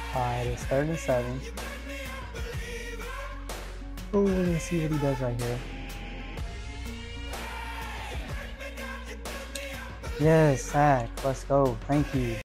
Alright, it's 3rd and 7. Oh, let's see what he does right here. Yes, sack. Let's go. Thank you.